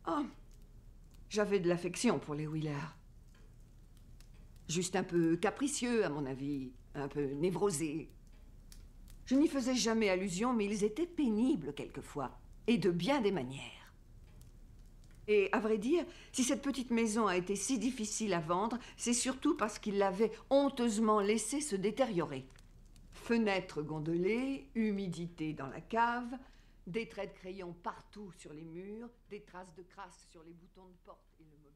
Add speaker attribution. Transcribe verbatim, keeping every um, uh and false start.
Speaker 1: Oh, j'avais de l'affection pour les Wheeler. Juste un peu capricieux, à mon avis, un peu névrosés. Je n'y faisais jamais allusion, mais ils étaient pénibles quelquefois, et de bien des manières. Et à vrai dire, si cette petite maison a été si difficile à vendre, c'est surtout parce qu'ils l'avaient honteusement laissée se détériorer. Fenêtres gondolées, humidité dans la cave, des traits de crayon partout sur les murs, des traces de crasse sur les boutons de porte et le